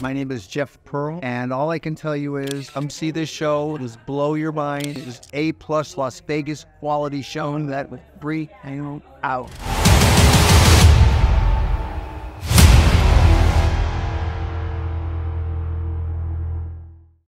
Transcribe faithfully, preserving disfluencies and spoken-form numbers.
My name is Jeff Pearl, and all I can tell you is come see this show. It was blow your mind. It was A plus Las Vegas quality show that was free. Hang out.